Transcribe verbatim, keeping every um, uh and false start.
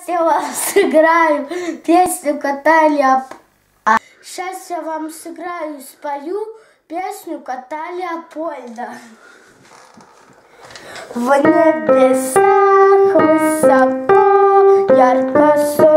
я вам сыграю песню кота Леопольда. Сейчас я вам сыграю и спою песню кота Леопольда. В небесах высоко, ярко солнце.